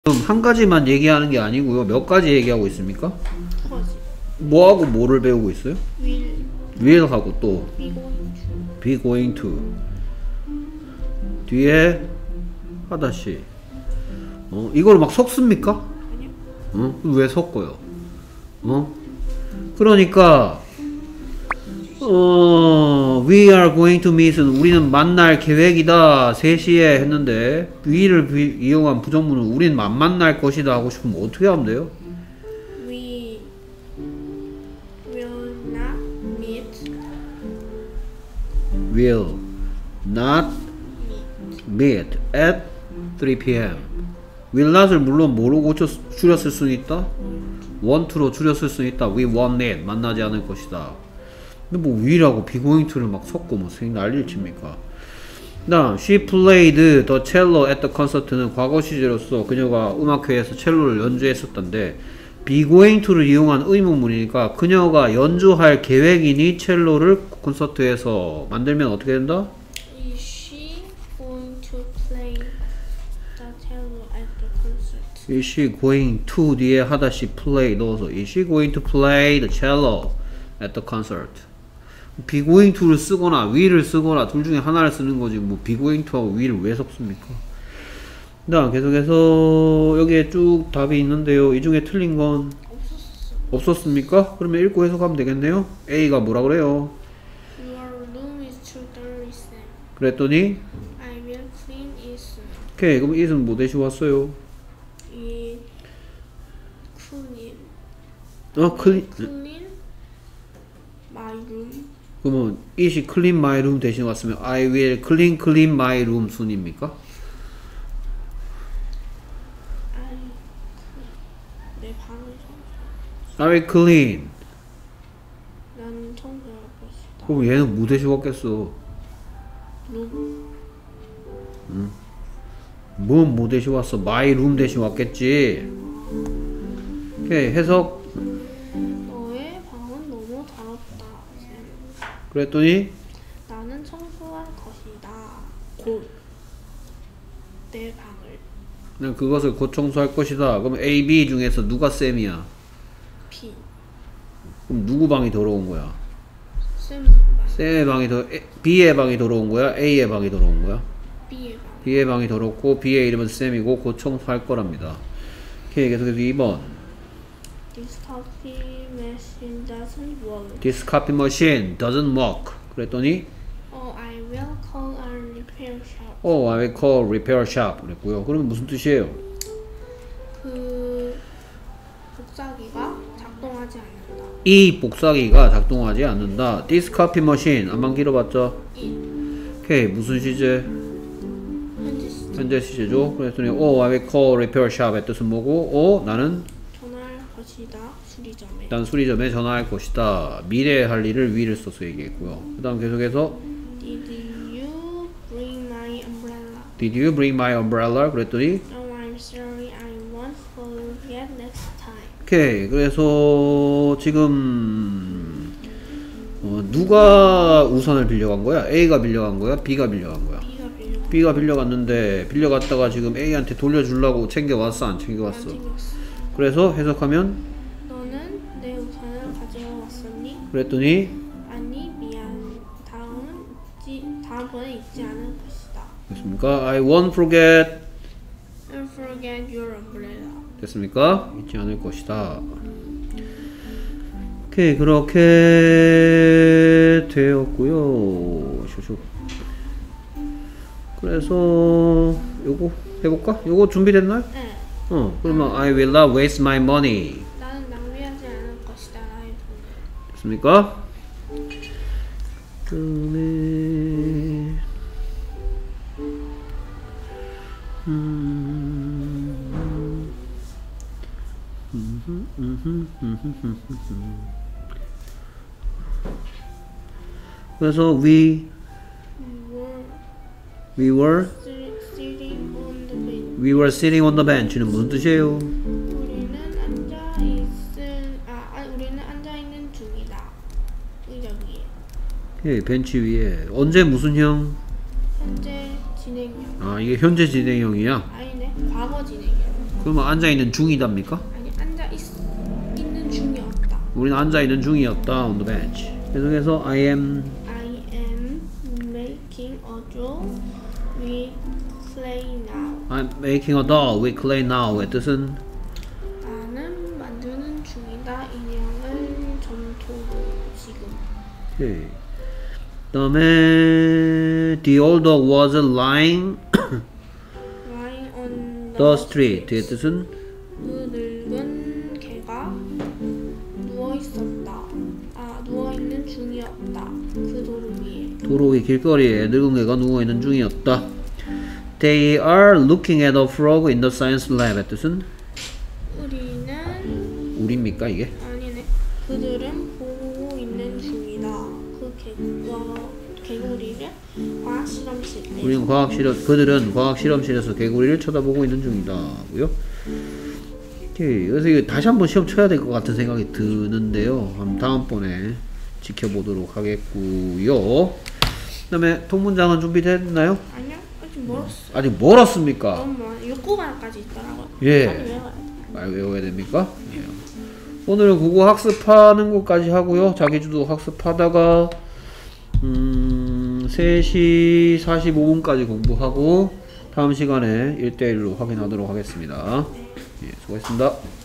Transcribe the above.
지금 한 가지만 얘기하는 게 아니고요. 몇 가지 얘기하고 있습니까? 두 가지. 뭐하고 뭐를 배우고 있어요? will, will하고 또 be going to. be going to 뒤에 하다시 이걸 막 섞습니까? 아니요. 왜 섞어요? 그러니까 we are going to meet은 우리는 만날 계획이다 3시에 했는데 we를 이용한 부정문은 우리는 안 만날 것이다 하고 싶으면 어떻게 하면 돼요? We will not meet. will not meet at 3 p.m. will not을 물론 뭐로 줄였을 수는 있다? want로 줄였을 수는 있다. we won't meet 만나지 않을 것이다. 근데 뭐 will하고 be going to를 막 섞고 뭐 난리를 칩니까? 다음 she played the cello at the concert는 과거 시제로서 그녀가 음악회에서 첼로를 연주했었던데 be going to를 이용한 의문문이니까 그녀가 연주할 계획이니 첼로를 콘서트에서 만들면 어떻게 된다? Is she going to play the cello at the concert? Is she going to 뒤에 하다시 play 넣어서 Is she going to play the cello at the concert? be going to를 쓰거나 will을 쓰거나 둘 중에 하나를 쓰는 거지 뭐 be going to하고 will을 왜 섞습니까? 다음 계속해서 여기에 쭉 답이 있는데요. 이 중에 틀린 건 없었습니까? 그러면 읽고 해석하면 되겠네요. A가 뭐라 그래요? Your room is too dirty, Sam. 그랬더니 I will clean it soon. 오케이 그럼 it은 뭐 대신 왔어요? 이 clean clean my room. 그러면 it이 clean my room 대신 왔으면 I will clean my room 순입니까? 내 방을 청소할 I will clean. 나는 청소할 것이다. 그럼 얘는 뭐 대신 왔겠어? 룸. 뭐 대신 왔어? my room 대신 왔겠지. 오케이 해석. 너의 방은 너무 더럽다, 샘. 그랬더니 나는 청소할 것이다. 곧 내 방을. 그냥 그것을 곧 청소할 것이다. 그럼 A, B 중에서 누가 쌤이야? B. 그럼 누구 방이 더러운 거야? 샘 방. 쌤의 방이 B의 방이 더러운 거야? A의 방이 더러운 거야? B의 방. B의 방이 더럽고 B의 이름은 쌤이고 곧 청소할 거랍니다. 오케이 계속해서 2번 This coffee machine doesn't work. This coffee machine doesn't work. 그랬더니 Oh, I will call a repair shop. I will call repair shop. 그랬고요. 그러면 무슨 뜻이에요? 그 복사기가 작동하지 않는다. 이 복사기가 작동하지 않는다. This coffee machine 안만 길어봤죠? 오케이 무슨 시제? 현재 시제. 현재 시제죠. 그랬더니 I will call repair shop의 뜻은 뭐고? 나는 전화할 것이다. 수리점에. 일단 수리점에 전화할 것이다. 미래에 할 일을 will을 써서 얘기했고요. 그 다음 계속해서 Did you bring my umbrella? Did you bring my umbrella? 그랬더니 No, I'm sorry. I won't forget next time. 오케이 그래서 지금 누가 우산을 빌려간 거야? A가 빌려간 거야? B가 빌려간 거야? B가 빌려. B가 빌려갔는데 빌려갔다가 지금 A한테 돌려주려고 챙겨왔어? 안 안 챙겨왔어? 챙겼어. 그래서 해석하면 너는 내 우산을 가지고 왔었니? 그랬더니 아니 미안. 다음번에 잊지 않을 것이다. 됐습니까? I won't forget Don't forget your umbrella. 됐습니까? 잊지 않을 것이다. 오케이 그렇게 되었고요. 그래서 요거 해볼까? 요거 준비됐나요? 네. 그러면 I will not waste my money 나는 낭비하지 않을 것이다. 나의 돈을. 됐습니까? 그다음에 그래서 we were Sitting on the bench. we were sitting on the bench는 무슨 뜻이에요? 우리는 앉아 있는 중이다. 의자 위에. 예, 벤치 위에 언제 무슨 형? 현재 진행형. 아 이게 현재 진행형이야? 아니네. 과거 진행형. 그러면 앉아있는 중이답니까? 아니 있는 중이었다. 우리는 앉아있는 중이었다. on the bench. 계속해서 I am making a doll with clay now. I'm making a doll with clay now의 뜻은 나는 만드는 중이다. 인형을 점토로 지금. 오케이. 그다음에 the old dog was lying Lying on the street의 뜻은 그 늙은 개가 누워 있었다. 누워 있는 중이었다. 그 도로 위에. 도로 위 길거리에 늙은 개가 누워있는 중이었다. They are looking at a frog in the science lab의 뜻은 우리입니까 이게? 아니네. 그들은 보고 있는 중이다. 개구리를 과학 실험실에. 그들은 과학 실험실에서 개구리를 쳐다보고 있는 중이다고요. 오케이. 그래서 이거 다시 한번 시험 쳐야 될 것 같은 생각이 드는데요. 한번 다음번에 지켜보도록 하겠고요. 그다음에 통문장은 준비됐나요? 아니요. 아직 멀었어. 아직 멀었습니까? 너무 멀어. 6구간까지 있더라고요. 예. 빨리 외워야 돼. 말 외워야 됩니까? 예. 오늘은 국어 학습하는 것까지 하고요. 자기주도 학습하다가 3시 45분까지 공부하고 다음 시간에 1대1로 확인하도록 하겠습니다. 예, 수고했습니다.